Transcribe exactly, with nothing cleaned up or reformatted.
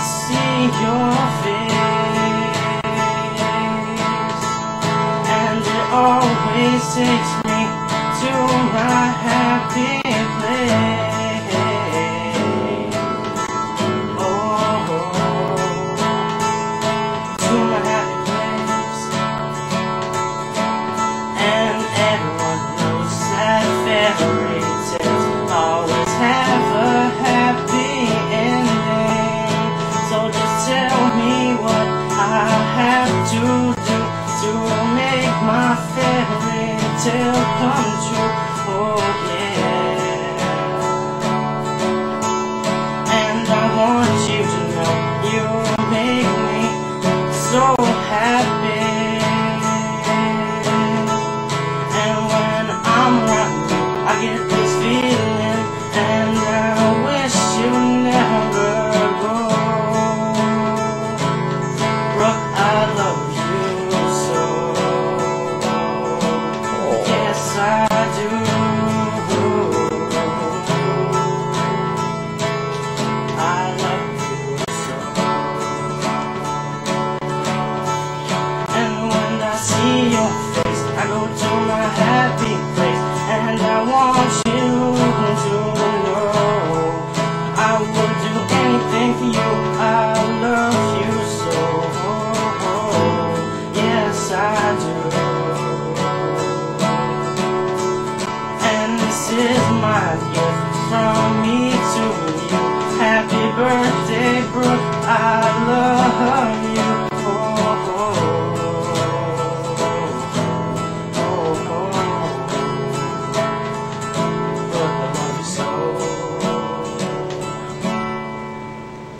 see your face, and it always takes me to my happy place. Oh, to my happy place. And everyone knows that fairy tales always have a happy ending. So just tell me what I have to do to make my fairy tale come true. Oh yeah. And I want you to know you make me so happy. And when I'm around you, I get this feeling, and I wish you never go. Brooke, I love you so. Yes, I do. I love you so. And when I see your face, I go to my happy place, and I want you to know I would do anything for you. I love you so. Yes, I do. And this is my gift from me to you. Happy birthday, Brooke, I love you